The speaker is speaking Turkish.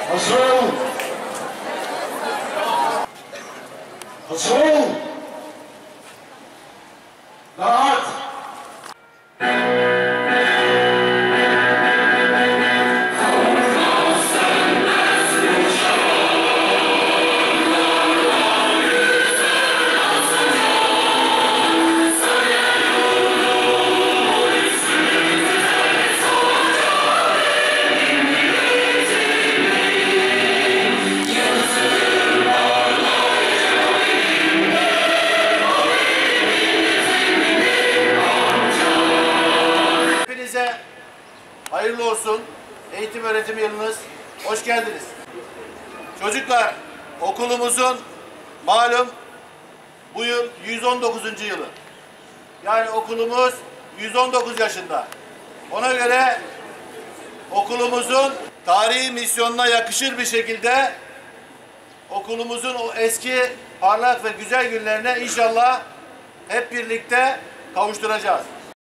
Hazır. Hazır. Rahat. Hayırlı olsun. Eğitim öğretim yılınız. Hoş geldiniz. Çocuklar, okulumuzun malum bu yıl 119. yılı. Yani okulumuz 119 yaşında. Ona göre okulumuzun tarihi misyonuna yakışır bir şekilde okulumuzun o eski parlak ve güzel günlerine inşallah hep birlikte kavuşturacağız.